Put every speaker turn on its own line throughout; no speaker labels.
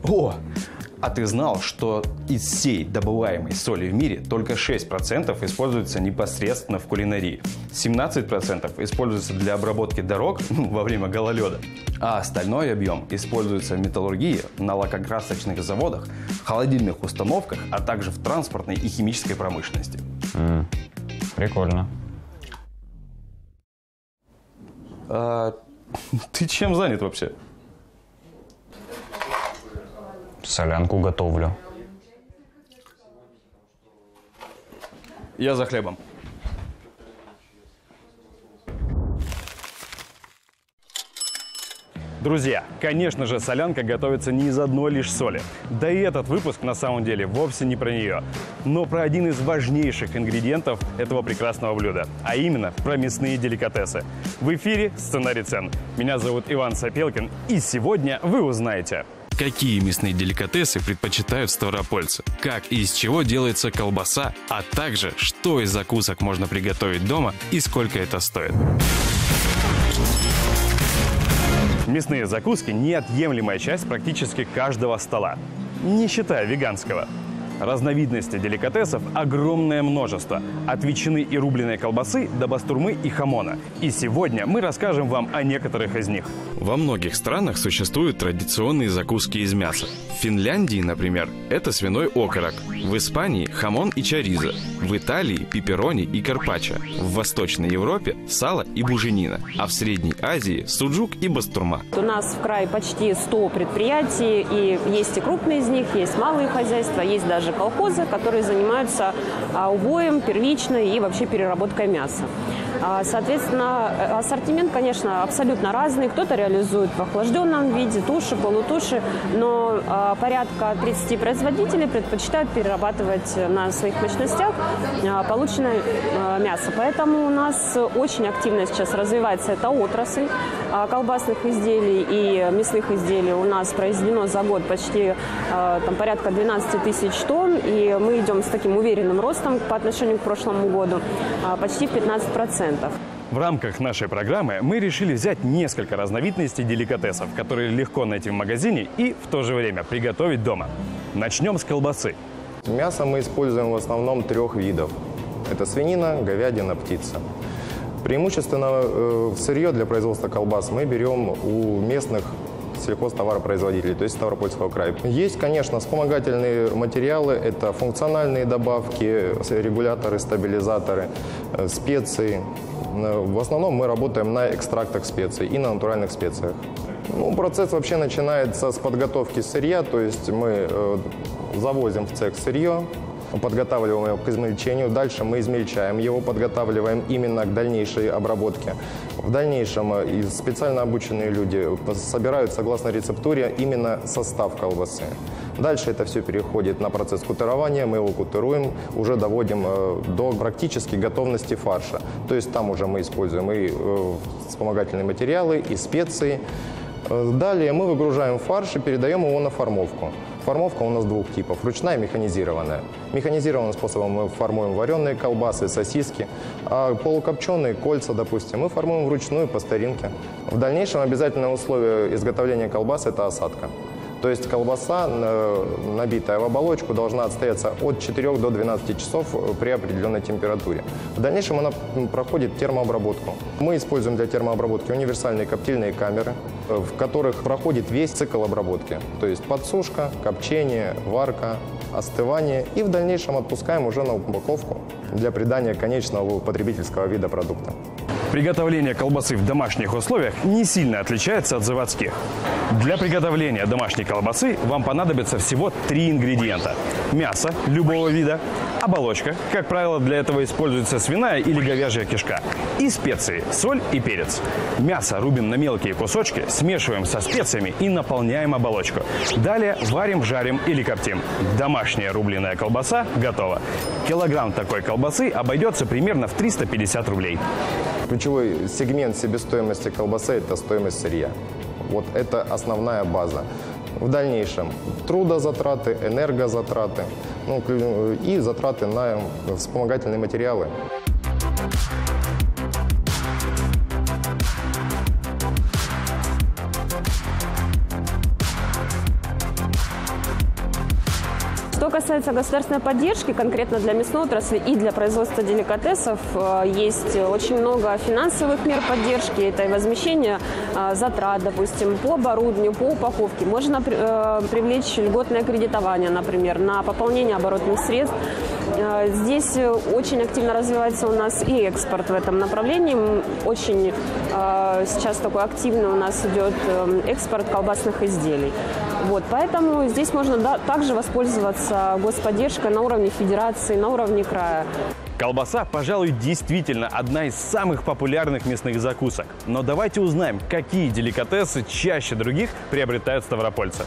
О! А ты знал, что из всей добываемой соли в мире только 6% используется непосредственно в кулинарии, 17% используется для обработки дорог во время гололеда, а остальной объем используется в металлургии, на лакокрасочных заводах, холодильных установках, а также в транспортной и химической промышленности.
Прикольно.
Ты чем занят вообще?
Солянку готовлю.
Я за хлебом. Друзья, конечно же, солянка готовится не из одной лишь соли. Да и этот выпуск на самом деле вовсе не про нее, но про один из важнейших ингредиентов этого прекрасного блюда, а именно про мясные деликатесы. В эфире «Сценарий цен». Меня зовут Иван Сапелкин, и сегодня вы узнаете: какие мясные деликатесы предпочитают ставропольцы, как и из чего делается колбаса, а также что из закусок можно приготовить дома и сколько это стоит. Мясные закуски – неотъемлемая часть практически каждого стола, не считая веганского. Разновидностей деликатесов огромное множество, от ветчины и рубленой колбасы до бастурмы и хамона. И сегодня мы расскажем вам о некоторых из них. Во многих странах существуют традиционные закуски из мяса. В Финляндии, например, это свиной окорок. В Испании – хамон и чоризо. В Италии – пепперони и карпаччо. В Восточной Европе – сало и буженина. А в Средней Азии – суджук и бастурма.
У нас в крае почти 100 предприятий, и есть и крупные из них, есть малые хозяйства, есть даже колхозы, которые занимаются убоем, первичной и вообще переработкой мяса. Соответственно, ассортимент, конечно, абсолютно разный. Кто-то реализует в охлажденном виде, туши, полутуши, но порядка 30 производителей предпочитают перерабатывать на своих мощностях полученное мясо. Поэтому у нас очень активно сейчас развивается эта отрасль колбасных изделий и мясных изделий. У нас произведено за год почти порядка 12 тысяч тонн, и мы идем с таким уверенным ростом по отношению к прошлому году, почти в 15%.
В рамках нашей программы мы решили взять несколько разновидностей деликатесов, которые легко найти в магазине и в то же время приготовить дома. Начнем с колбасы.
Мясо мы используем в основном 3 видов. Это свинина, говядина, птица. Преимущественно сырье для производства колбас мы берем у местных сельхозтоваропроизводителей, то есть Ставропольского края. Есть, конечно, вспомогательные материалы, это функциональные добавки, регуляторы, стабилизаторы, специи. В основном мы работаем на экстрактах специй и на натуральных специях. Процесс вообще начинается с подготовки сырья, то есть мы завозим в цех сырье, подготавливаем его к измельчению, дальше мы измельчаем его, подготавливаем именно к дальнейшей обработке. В дальнейшем специально обученные люди собирают согласно рецептуре именно состав колбасы. Дальше это все переходит на процесс кутирования, мы его кутируем, уже доводим до практически готовности фарша. То есть там уже мы используем и вспомогательные материалы, и специи. Далее мы выгружаем фарш и передаем его на формовку. Формовка у нас 2 типов – ручная и механизированная. Механизированным способом мы формуем вареные колбасы, сосиски, а полукопченые кольца, допустим, мы формуем вручную по старинке. В дальнейшем обязательное условие изготовления колбасы – это осадка. То есть колбаса, набитая в оболочку, должна отстояться от 4 до 12 часов при определенной температуре. В дальнейшем она проходит термообработку. Мы используем для термообработки универсальные коптильные камеры, в которых проходит весь цикл обработки. То есть подсушка, копчение, варка, остывание. И в дальнейшем отпускаем уже на упаковку для придания конечного потребительского вида продукта.
Приготовление колбасы в домашних условиях не сильно отличается от заводских. Для приготовления домашней колбасы вам понадобится всего 3 ингредиента. Мясо любого вида, оболочка, как правило, для этого используется свиная или говяжья кишка, и специи, соль и перец. Мясо рубим на мелкие кусочки, смешиваем со специями и наполняем оболочку. Далее варим, жарим или коптим. Домашняя рубленая колбаса готова. Килограмм такой колбасы обойдется примерно в 350 рублей.
Ключевой сегмент себестоимости колбасы – это стоимость сырья. Вот это основная база. В дальнейшем трудозатраты, энергозатраты, и затраты на вспомогательные материалы.
касается государственной поддержки, конкретно для мясной отрасли и для производства деликатесов, есть очень много финансовых мер поддержки. Это и возмещение затрат, допустим, по оборудованию, по упаковке. Можно привлечь льготное кредитование, например, на пополнение оборотных средств. Здесь очень активно развивается у нас и экспорт в этом направлении. Очень сейчас такой активный у нас идет экспорт колбасных изделий. Вот, поэтому здесь можно также воспользоваться господдержкой на уровне федерации, на уровне края.
Колбаса, пожалуй, действительно одна из самых популярных мясных закусок. Но давайте узнаем, какие деликатесы чаще других приобретают ставропольцы.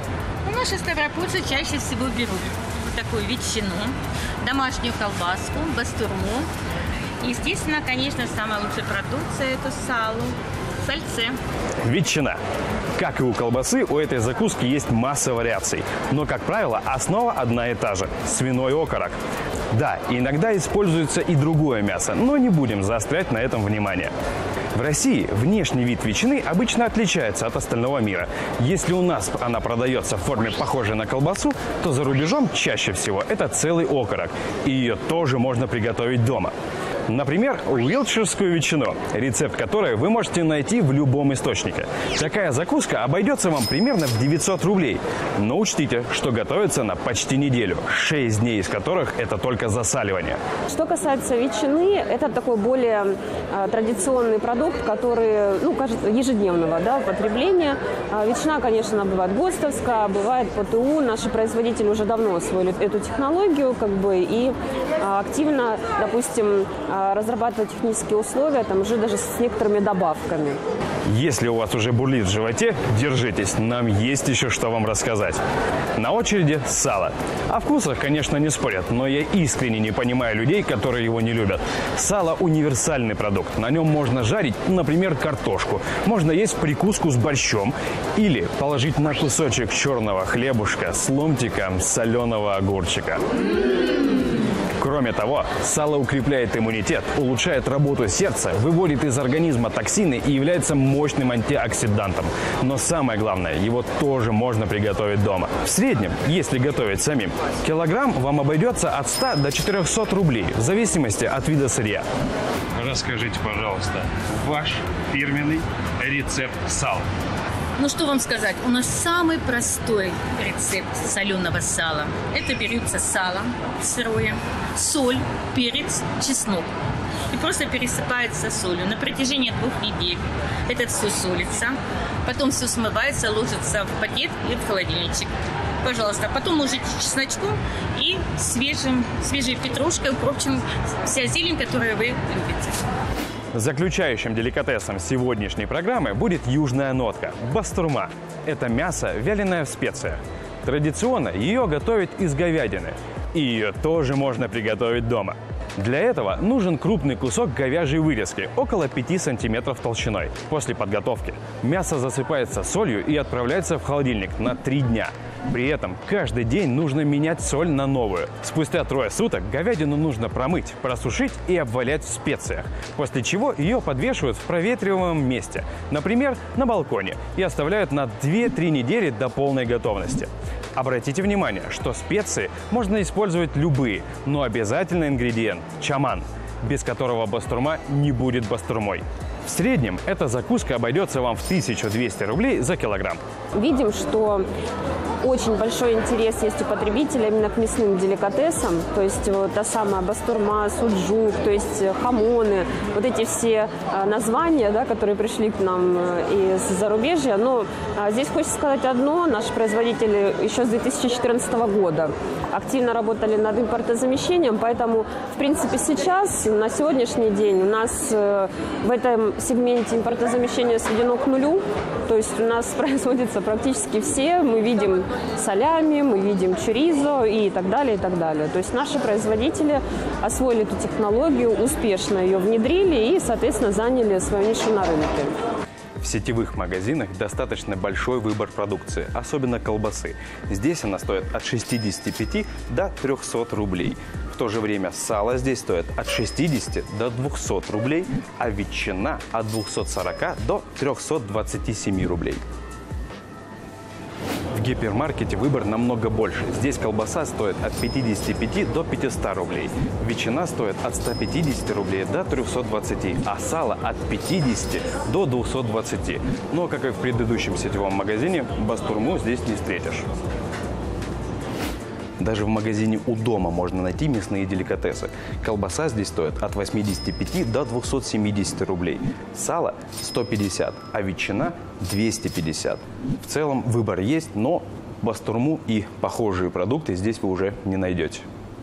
Наши ставропольцы чаще всего берут вот такую ветчину, домашнюю колбаску, бастурму. Естественно, конечно, самая лучшая продукция – это сало, сальце.
Ветчина. Как и у колбасы, у этой закуски есть масса вариаций. Но, как правило, основа одна и та же – свиной окорок. Да, иногда используется и другое мясо, но не будем заострять на этом внимание. В России внешний вид ветчины обычно отличается от остального мира. Если у нас она продается в форме, похожей на колбасу, то за рубежом чаще всего это целый окорок. И ее тоже можно приготовить дома. Например, уилтширскую ветчину, рецепт которой вы можете найти в любом источнике. Такая закуска обойдется вам примерно в 900 рублей. Но учтите, что готовится она почти неделю, 6 дней из которых это только засаливание.
Что касается ветчины, это такой более традиционный продукт, который, кажется, ежедневного употребления. Ветчина, конечно, бывает ГОСТовская, бывает ПТУ. Наши производители уже давно освоили эту технологию, и активно, допустим, разрабатывать технические условия, там уже даже с некоторыми добавками.
Если у вас уже бурлит в животе, держитесь, нам есть еще что вам рассказать. На очереди сало. О вкусах, конечно, не спорят, но я искренне не понимаю людей, которые его не любят. Сало – универсальный продукт. На нем можно жарить, например, картошку. Можно есть прикуску с борщом или положить на кусочек черного хлебушка с ломтиком соленого огурчика. Кроме того, сало укрепляет иммунитет, улучшает работу сердца, выводит из организма токсины и является мощным антиоксидантом. Но самое главное, его тоже можно приготовить дома. В среднем, если готовить самим, килограмм вам обойдется от 100 до 400 рублей, в зависимости от вида сырья. Расскажите, пожалуйста, ваш фирменный рецепт сала.
Ну, что вам сказать? У нас самый простой рецепт соленого сала. Это берется сало сырое, соль, перец, чеснок. И просто пересыпается солью. На протяжении 2 недель это все солится. Потом все смывается, ложится в пакет и в холодильничек. Пожалуйста, потом ложите чесночком и свежей петрушкой, укропчим вся зелень, которую вы любите.
Заключающим деликатесом сегодняшней программы будет южная нотка – бастурма. Это мясо, вяленое в специях. Традиционно ее готовят из говядины. И ее тоже можно приготовить дома. Для этого нужен крупный кусок говяжьей вырезки, около 5 сантиметров толщиной. После подготовки мясо засыпается солью и отправляется в холодильник на 3 дня. При этом каждый день нужно менять соль на новую. Спустя 3 суток говядину нужно промыть, просушить и обвалять в специях. После чего ее подвешивают в проветриваемом месте, например, на балконе, и оставляют на 2-3 недели до полной готовности. Обратите внимание, что специи можно использовать любые, но обязательно ингредиент – чаман, без которого бастурма не будет бастурмой. В среднем эта закуска обойдется вам в 1200 рублей за килограмм.
Видим, что очень большой интерес есть у потребителя именно к мясным деликатесам. То есть та самая бастурма, суджук, то есть хамоны, вот эти все названия, которые пришли к нам из зарубежья. Но здесь хочется сказать одно. Наши производители еще с 2014 года активно работали над импортозамещением, поэтому, в принципе, сейчас, на сегодняшний день у нас в этом сегменте импортозамещения сведено к нулю. То есть у нас производятся практически все. Мы видим солями, мы видим чоризо и так далее, и так далее. То есть наши производители освоили эту технологию, успешно ее внедрили и, соответственно, заняли свою нишу на рынке.
В сетевых магазинах достаточно большой выбор продукции, особенно колбасы. Здесь она стоит от 65 до 300 рублей. В то же время сало здесь стоит от 60 до 200 рублей, а ветчина от 240 до 327 рублей. В гипермаркете выбор намного больше. Здесь колбаса стоит от 55 до 500 рублей. Ветчина стоит от 150 рублей до 320, а сало от 50 до 220. Но, как и в предыдущем сетевом магазине, бастурму здесь не встретишь. Даже в магазине у дома можно найти мясные деликатесы. Колбаса здесь стоит от 85 до 270 рублей. Сало 150, а ветчина 250. В целом выбор есть, но бастурму и похожие продукты здесь вы уже не найдете.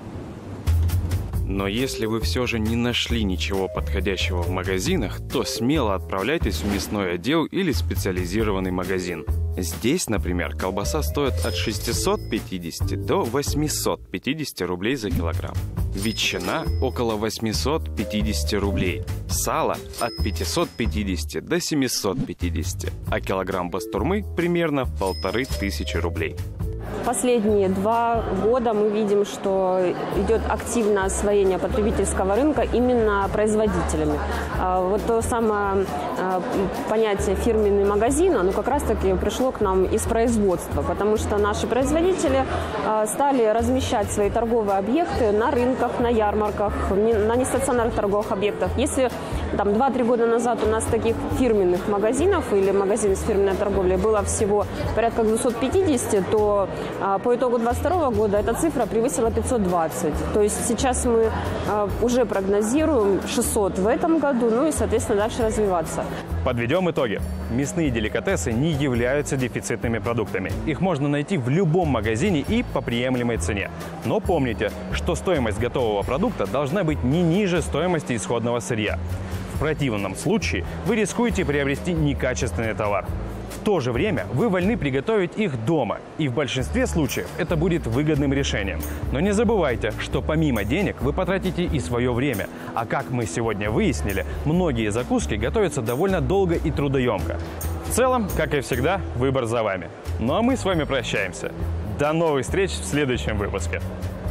Но если вы все же не нашли ничего подходящего в магазинах, то смело отправляйтесь в мясной отдел или специализированный магазин. Здесь, например, колбаса стоит от 650 до 850 рублей за килограмм. Ветчина около 850 рублей. Сало от 550 до 750. А килограмм бастурмы примерно 1500 рублей.
Последние 2 года мы видим, что идет активное освоение потребительского рынка именно производителями. Вот то самое понятие фирменный магазин, оно как раз-таки пришло к нам из производства, потому что наши производители стали размещать свои торговые объекты на рынках, на ярмарках, на нестационарных торговых объектах. Если там 2-3 года назад у нас таких фирменных магазинов или магазинов с фирменной торговлей было всего порядка 250, то по итогу 2022 года эта цифра превысила 520. То есть сейчас мы уже прогнозируем 600 в этом году, ну и, соответственно, дальше развиваться.
Подведем итоги. Мясные деликатесы не являются дефицитными продуктами. Их можно найти в любом магазине и по приемлемой цене. Но помните, что стоимость готового продукта должна быть не ниже стоимости исходного сырья. В противном случае вы рискуете приобрести некачественный товар. В то же время вы вольны приготовить их дома, и в большинстве случаев это будет выгодным решением. Но не забывайте, что помимо денег вы потратите и свое время. А как мы сегодня выяснили, многие закуски готовятся довольно долго и трудоемко. В целом, как и всегда, выбор за вами. Ну а мы с вами прощаемся. До новых встреч в следующем выпуске.